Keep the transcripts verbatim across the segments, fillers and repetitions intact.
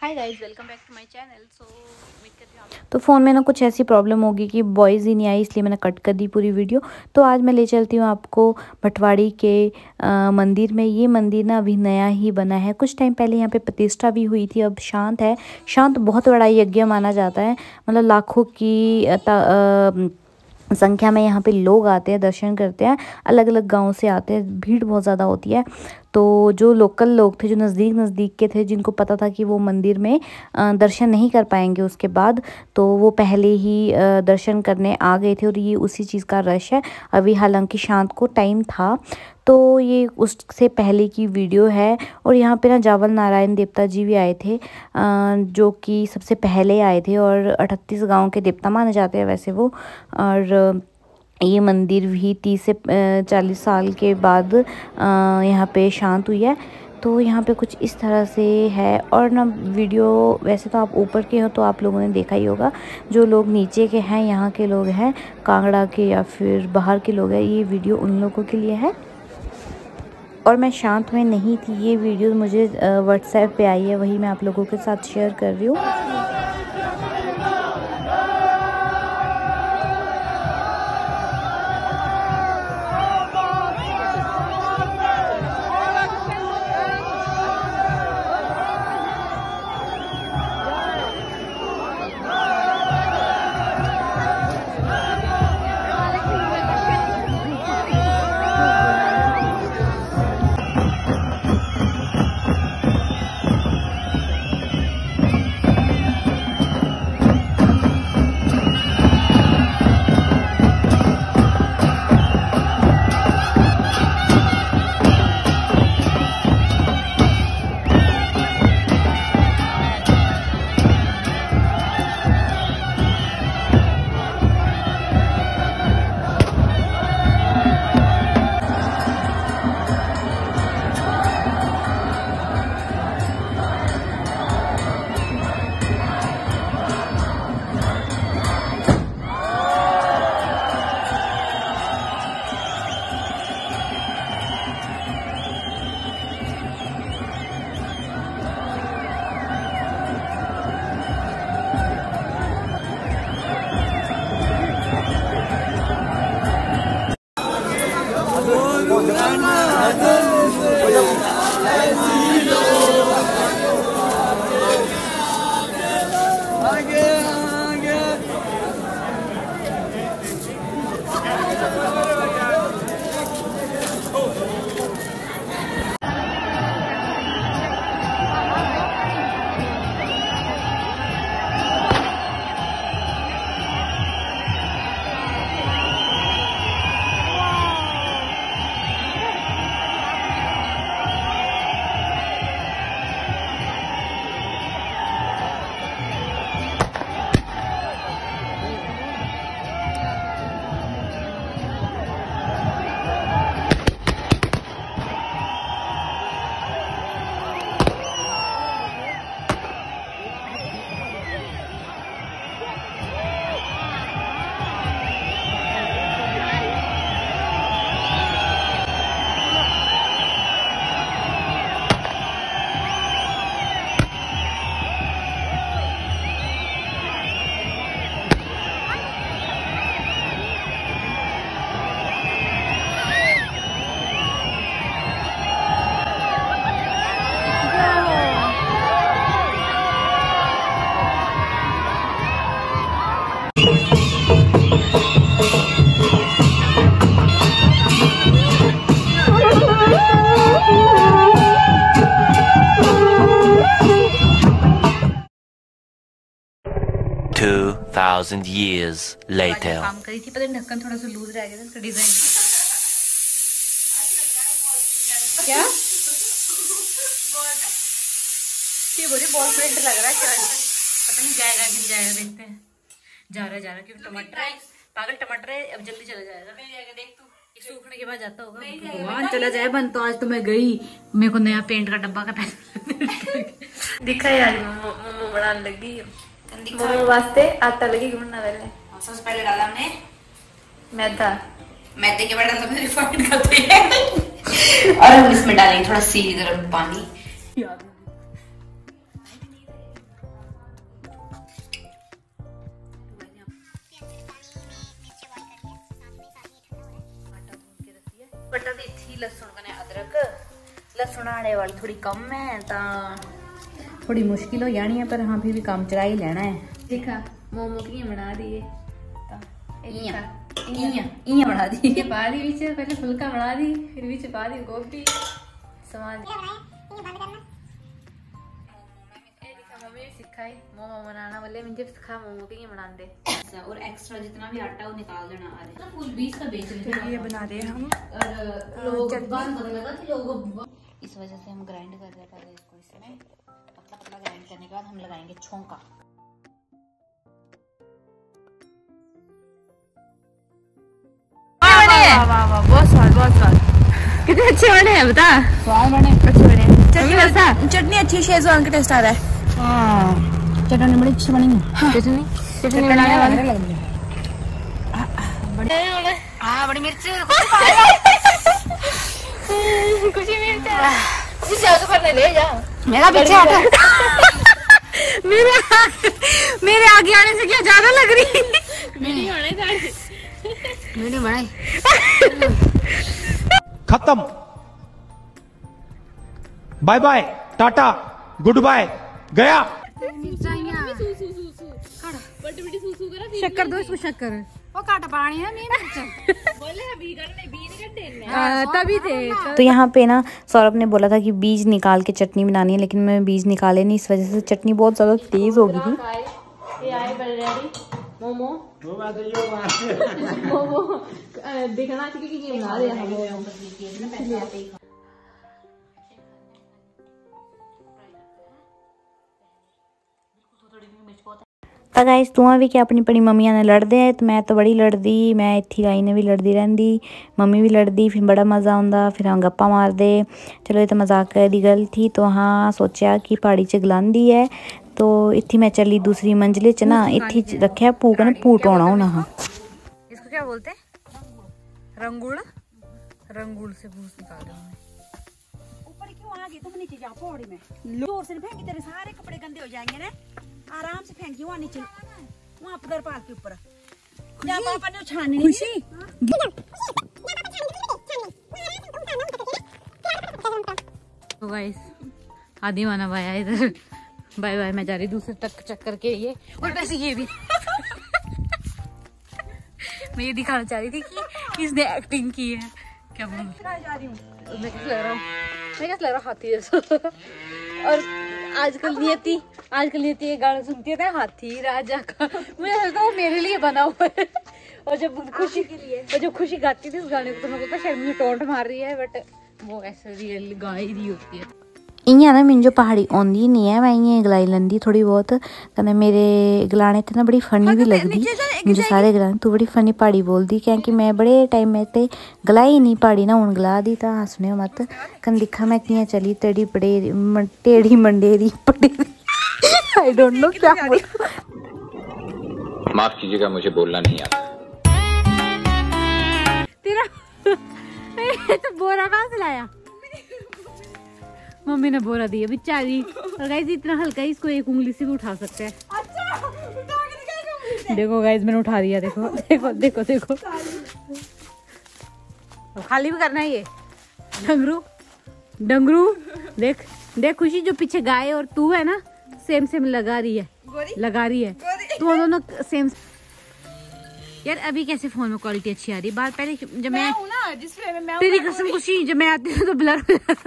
Hi guys, welcome back to my channel. So उम्मीद करती हूँ आप तो फ़ोन में ना कुछ ऐसी प्रॉब्लम होगी कि वॉइस ही नहीं आई, इसलिए मैंने कट कर दी पूरी वीडियो। तो आज मैं ले चलती हूँ आपको भटवाड़ी के आ, मंदिर में। ये मंदिर ना अभी नया ही बना है, कुछ टाइम पहले यहाँ पे प्रतिष्ठा भी हुई थी, अब शांत है। शांत बहुत बड़ा यज्ञ माना जाता है, मतलब लाखों की आ, आ, संख्या में यहाँ पे लोग आते हैं, दर्शन करते हैं। अलग अलग गांव से आते हैं, भीड़ बहुत ज़्यादा होती है। तो जो लोकल लोग थे, जो नज़दीक नज़दीक के थे, जिनको पता था कि वो मंदिर में अ, दर्शन नहीं कर पाएंगे उसके बाद, तो वो पहले ही अ, दर्शन करने आ गए थे। और ये उसी चीज़ का रश है अभी, हालांकि शांत को टाइम था। तो ये उससे पहले की वीडियो है। और यहाँ पे ना जावल नारायण देवता जी भी आए थे, अ, जो कि सबसे पहले आए थे, और अठतीस गांव के देवता माने जाते हैं वैसे वो। और ये मंदिर भी तीस से चालीस साल के बाद यहाँ पे शांत हुई है। तो यहाँ पे कुछ इस तरह से है। और ना वीडियो वैसे तो आप ऊपर के हो तो आप लोगों ने देखा ही होगा, जो लोग नीचे के हैं, यहाँ के लोग हैं, कांगड़ा के या फिर बाहर के लोग हैं, ये वीडियो उन लोगों के लिए है। और मैं शांत में नहीं थी, ये वीडियो मुझे व्हाट्सएप पे आई है, वही मैं आप लोगों के साथ शेयर कर रही हूँ। Two thousand years later. काम करी थी, पता नहीं ढक्कन थोड़ा सा लूज रह गया था, इसका डिजाइन क्या ये बोले बॉल प्रिंट लग रहा है, पता नहीं जाएगा कि नहीं जाएगा, देखते हैं। जा रहा है जा रहा है क्योंकि टमाटर पागल टमाटर है, अब जल्दी चला जाएगा। देख तू, ये सूखने के बाद जाता होगा। भगवान चला जाए बन। तो आज तो मैं गई, मेरे को नया पेंट का डब्बा का पैसा दिखा यार, मोमो बनाने लगी। मोमो वास्ते आटा लगी घूमना पहले, सबसे पहले डाला हमने मैदा, मैदे के बाद हमने रिफाइंड कर दिया और हम इसमें डालेंगे थोड़ा सी गर्म पानी। बटा दी थी लहसुन कने अदरक लहसुन आने वाली थोड़ी कम है ता थोड़ी मुश्किल हो जानी है पर हाँ भी भी काम चला ही लेना है। देखा मोमो की बना दिए इया इया इया बना दी के पा दी बीच पहले फुलका बना दी फिर बीच पा दी गोभी समान सिखाई मोमो बनाना बोले मुझे सिखा मोमो के बना दे और एक्स्ट्रा जितना भी आटा वो निकाल देना आ रहा फुल बीस का बेच रहे ये बना दे हम और लोग लोग इस वजह से हम ग्राइंड कर रहे हैं पहले इसको इसमें पतला पतला ग्राइंड करने के बाद हम लगाएंगे छोंका। वाह वाह वाह बहुत स्वाद बहुत स्वाद कितने अच्छे बने हैं बता स्वाद बने अच्छे बने चटनी चटनी अच्छी शेजवान का टेस्ट आ रहा है। हाँ चटनी बड़ी अच्छी बनी है। चटनी चटनी बनाने वाले हाँ बड़ी मिर्च कुछ मिर्च ज्यादा करने ले जा मेरा पीछे हटा मेरे मेरे आगे आने से क्या ज्यादा लग रही मेरी होने साड़ी मेरी बनाई खत्म bye bye tata good bye गया शक्कर दो इसको शक्कर वो काटा पानी है नहीं बोले अभी करने बीज कटे तभी थे। तो यहाँ पे ना सौरभ ने बोला था कि बीज निकाल के चटनी बनानी है लेकिन मैं बीज निकाले नहीं इस वजह से चटनी बहुत ज़्यादा तेज़ हो गई थी। ये आए बड़े मोमो मोमो देखना चाहिए कि ये बना रहे हैं। ਤਾਂ ਗਾਇਸ ਤੂੰ ਵੀ ਕਿ ਆਪਣੀ ਆਪਣੀ ਮੰਮੀਆਂ ਨਾਲ ਲੜਦੇ ਆ ਤੇ ਮੈਂ ਤਾਂ ਬੜੀ ਲੜਦੀ ਮੈਂ ਇੱਥੇ ਗਾਈ ਨੇ ਵੀ ਲੜਦੀ ਰਹਿੰਦੀ मम्मी भी लड़ती फिर बड़ा मज़ा आता फिर हम गप्पा मारते। चलो ये तो मजाक की गल थी तो हाँ सोचा कि पहाड़ी च गलांदी है तो इत्थी मैं चली दूसरी मंजिले च ना इत्थी रखा भूक ने भूट होना होना हाँ इसको क्या बोलते हैं रंगुल रंगुल से भूस निकाल ऊपर क्यों आ गई तुम नीचे जाओ पौड़ी में जोर से फेंकी तेरे सारे कपड़े गंदे हो जाएंगे ना आराम से फेंकी वहाँ नीचे वहाँ पदर पाल के ऊपर या पापा ने छानी खुशी तो गाइस आदि माना भाई आया इधर बाय बाय मैं जा रही दूसरे तक चक्कर के लिए और वैसे ये भी मैं ये दिखाना चाह रही थी कि इसने एक्टिंग की है क्या बोलूं मैं कैसे लग रहा हूँ मैं कैसे लग रहा हाथी जैसा और आजकल नियति आजकल नियति ये गाना सुनती है ना हाथी राजा का मुझे लगता है वो मेरे लिए बना हुआ है और जब खुशी के लिए और जब खुशी गाती थी इस गाने को तो मैं कहता शायद मुझे टोंट मार रही है बट वो ऐसे रियल गा ही रही होती है। इयां ना मैंने जो पहाड़ी आँदी नहीं है मैं इं गलाई लैंदी थोड़ी बहुत कने मेरे गलाने ते ना बड़ी फनी भी लगती मुझे सारे गलाने तू बड़ी फनी पहाड़ी बोलती क्योंकि मैं बड़े टाइम में ते गलाई नहीं पहाड़ी ना हूँ गला दी तो हंसने मत कन दिखा मैं कियां चली तेड़ी पड़े टेढ़ी मंडेरी पटेरी आई डोंट नो क्या बोलूं माफ कीजिएगा मुझे बोलना नहीं आता तेरा तो बोरा कहाँ से लाया मम्मी ने बोरा दिया बेचारी और गाइस इतना हल्का है इसको एक उंगली से भी उठा सकते हैं। अच्छा, देखो गाइस मैंने उठा दिया देखो देखो देखो देखो खाली भी करना है ये डंगरू डंगरू देख देख खुशी जो पीछे गाय और तू है ना सेम सेम लगा रही है लगा रही है तो दोनों सेम यार अभी कैसे फोन में क्वालिटी अच्छी आ रही है बात पहले जब मैं, मैं तेरी कसम खुशी जब मैं आती हूँ तो ब्लर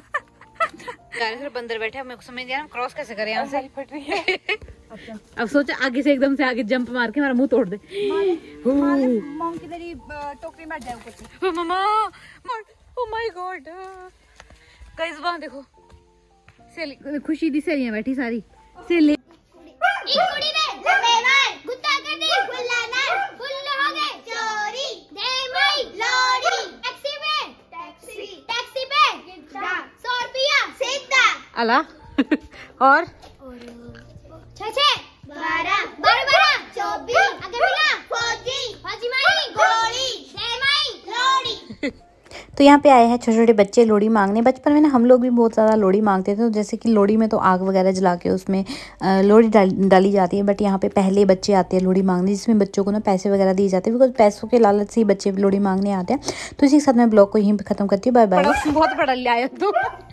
बंदर बैठे मेरे को समझ नहीं आ रहा क्रॉस कैसे करें यहाँ से फट रही है अब सोचा आगे से एकदम से आगे जंप मार के हमारा मुंह तोड़ दे मॉम की तेरी टोकरी में जाए ऊपर mama oh my god guys वहां देखो सेली खुशी दी सहेलियां बैठी सारी सेली एक कुड़ी ने जमेवार गुत्ता कर दी फुल्लाना फुल हो गए चोरी दे मई लोड़ी टैक्सी में टैक्सी टैक्सी पे सौ रुपया सीधा अला और छह छह बारह बारह बारह चौबीस आगे मिला फौजी फौजी मारी गोली दे मई लोड़ी तो यहाँ पे आए हैं छोटे छोटे बच्चे लोहड़ी मांगने। बचपन में ना हम लोग भी बहुत ज़्यादा लोहड़ी मांगते थे, तो जैसे कि लोहड़ी में तो आग वगैरह जला के उसमें लोहड़ी डाल, डाली जाती है। बट यहाँ पे पहले बच्चे आते हैं लोहड़ी मांगने, जिसमें बच्चों को ना पैसे वगैरह दिए जाते हैं, बिकॉज पैसों के लालच से ही बच्चे लोहड़ी मांगने आते हैं। तो इसी के साथ मैं ब्लॉग को यहीं पे खत्म करती हूँ। Bye bye. बहुत बड़ा ले आए तुम।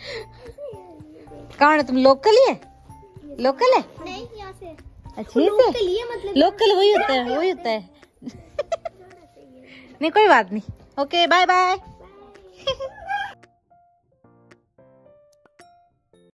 कहाँ है तुम? लोकल ही है? लोकल है? नहीं, यहाँ से। अच्छी से मतलब लोकल वही होता है, वही होता है। नहीं कोई बात नहीं। Okay bye bye.